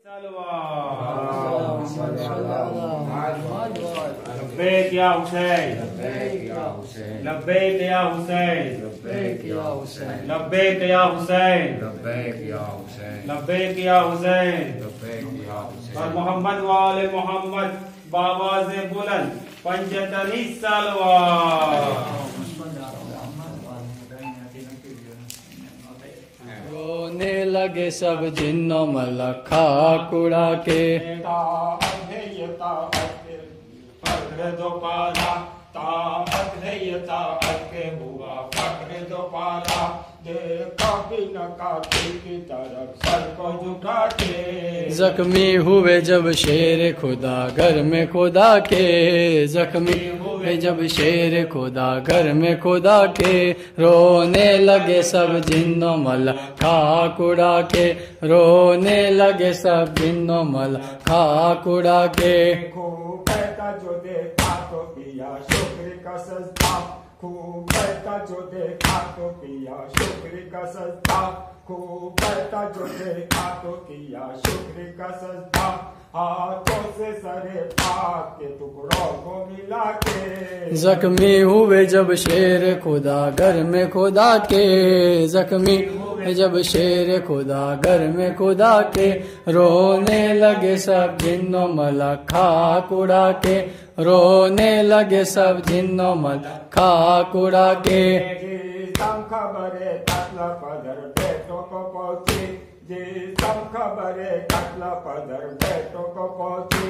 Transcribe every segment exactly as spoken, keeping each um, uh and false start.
लब्बैक या हुसैन, लब्बैक या हुसैन, लब्बैक या हुसैन, लब्बैक या हुसैन, लब्बैक या हुसैन, लब्बैक या हुसैन, लब्बैक या हुसैन। और मोहम्मद वाले मोहम्मद बाबाज़े बुलंद पंजतनी सलवात। रोने लगे सब जिन्नो मलखा कुड़ा के, फक्र दो पाला ताकत है ये ताकत के हुआ फक्र दो पाला, देखा भी न कातिल की तरफ सर को झुका के। जख्मी हुए जब शेर खुदा घर में खुदा के, जख्मी हुए जब शेर खुदा घर में खुदा के, रोने लगे सब जिन्नो मल खा कुड़ा के, रोने लगे सब जिन्नो मल खा कुड़ा के। खूब कहता जो देखा तो पिया शुक्र का सजदा, खूब कहता जो देखा तो पिया शुक्र का सजदा, खूब कहता जो देखा तो किया शुक्र का सजदा। हाथों से सरे पाक के टुकड़ों को मिला के, जख्मी हुए जब शेर खुदा घर में खुदा के, जख्मी हुए जब शेर खुदा घर में खुदा के, रोने लगे सब जिन्नो मल खा कुड़ा के, रोने लगे सब जिन्नो मल खा कुड़ा के। जिसम खबरे कत्ल पदर बेटों को पहुंची, जिसम खबरे कत्ल पदर बेटों को पहुंची,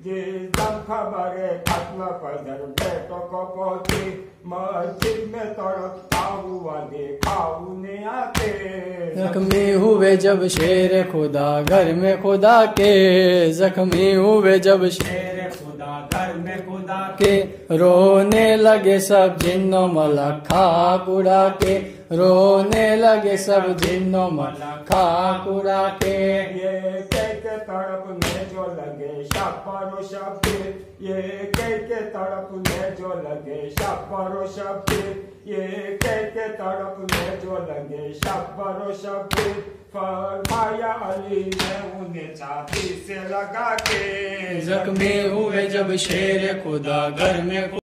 जिसम खबरे कत्ल पदर बेटों को पहुंची। मस्जिद में तड़पता हुआ देखा उन्हें आके, जख्मी हुए जब शेर खुदा घर में खुदा के, जख्मी हुए जब शेर खुदा घर में खुदा के, रोने लगे सब जिन्नो मलखा कुड़ा के, रोने लगे सब जिन्नो मलखा कुड़ा के। ये कह के तड़प में जो लगे शब्बरो शब्बीर, ये कह के तड़प में जो लगे शब्बरो शब्बीर, ये कह के तड़प में जो लगे शब्बरो शब्बीर। फरमाया अली ने उन्हें छाती से लगा के, जख्मी हुए जब शेर खुदा घर में